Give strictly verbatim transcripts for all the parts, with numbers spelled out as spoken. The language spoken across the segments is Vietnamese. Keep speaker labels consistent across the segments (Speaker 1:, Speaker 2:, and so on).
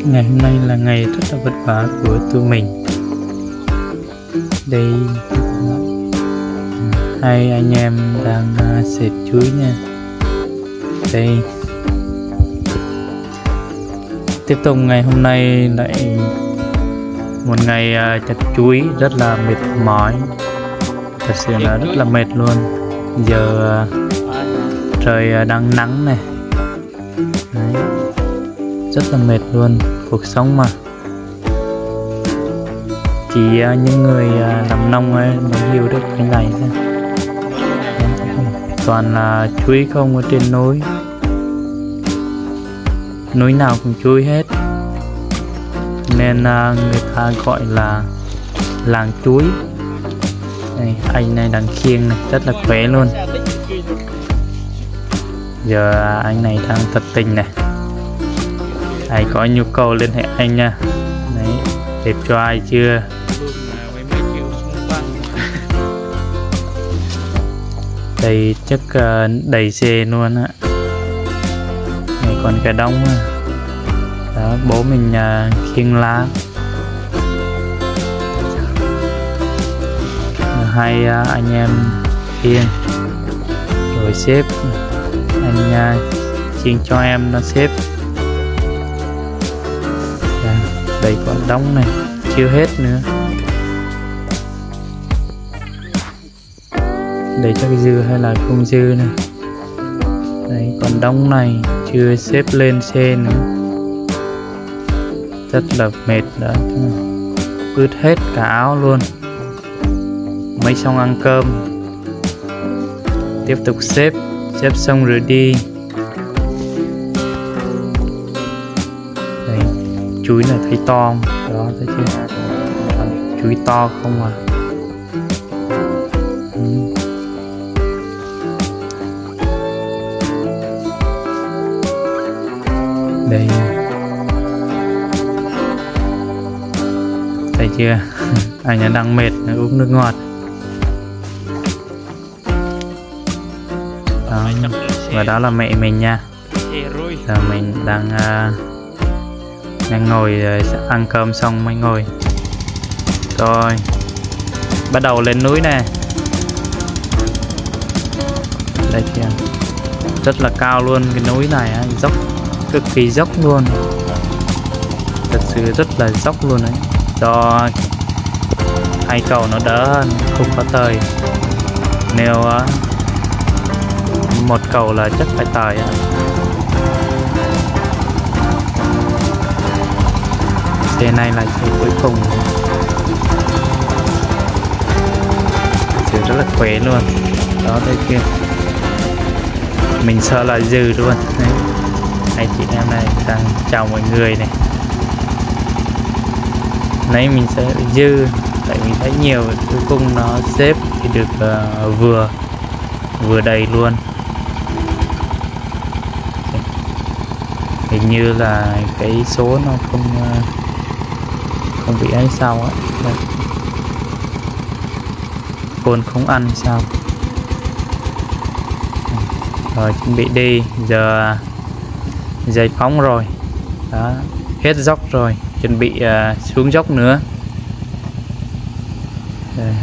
Speaker 1: Ngày hôm nay là ngày rất là vất vả của tụi mình. Đây hai anh em đang uh, xịt chuối nha. Đây tiếp tục ngày hôm nay lại một ngày uh, chặt chuối rất là mệt mỏi, thật sự là rất là mệt luôn. Giờ uh, trời uh, đang nắng này. Đấy, rất là mệt luôn. Cuộc sống mà chỉ uh, những người uh, làm nông ấy mới hiểu được cái này thôi. Toàn là uh, chuối không ở trên núi, núi nào cũng chuối hết, nên uh, người ta gọi là làng chuối. Đây, anh này đang khiêng này, rất là khỏe luôn. Giờ uh, anh này đang thật tình này. Ai có nhu cầu liên hệ anh nha. Đấy, đẹp cho ai chưa? Đây chắc uh, đầy xe luôn á. Này còn cả đống á. Đó, bố mình uh, khiêng lá. Hai uh, anh em khiêng rồi xếp. Anh uh, khiêng cho em nó xếp. Đây còn đống này chưa hết nữa. Đây chắc dư hay là không dư nè. Đây còn đống này chưa xếp lên xe nữa. Rất là mệt đó, ướt hết cả áo luôn. Mới xong ăn cơm, tiếp tục xếp, xếp xong rồi đi. Chuối này thấy to không? Đó, thấy chưa? Chuối to không à. Ừ. Đây, thấy chưa? Anh ấy đang mệt uống nước ngọt. Đó. Và đó là mẹ mình nha. Giờ mình đang uh, đang ngồi ăn cơm xong mới ngồi. Rồi bắt đầu lên núi nè. Đây kìa, rất là cao luôn. Cái núi này dốc, cực kỳ dốc luôn, thật sự rất là dốc luôn đấy. Do hai cầu nó đỡ hơn, không có tời. Nếu một cầu là chắc phải tời. Xe này là xe cuối cùng. Xe rất là khỏe luôn. Đó, đây kia. Mình sợ là dư luôn. Đấy. Hai chị em này đang chào mọi người này. Nãy mình sẽ dư, tại mình thấy nhiều, cuối cùng nó xếp thì được uh, vừa vừa đầy luôn. Hình như là cái số nó không uh, không bị ấy sao á, côn không ăn sao. Rồi chuẩn bị đi, giờ giải phóng rồi. Đó, hết dốc rồi, chuẩn bị uh, xuống dốc nữa. Đây.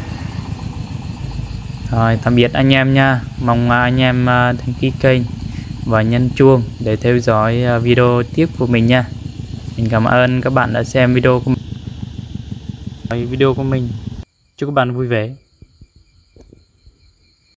Speaker 1: Rồi tạm biệt anh em nha. Mong uh, anh em uh, đăng ký kênh và nhấn chuông để theo dõi uh, video tiếp của mình nha. Mình cảm ơn các bạn đã xem video của mình. Video của mình. Chúc các bạn vui vẻ.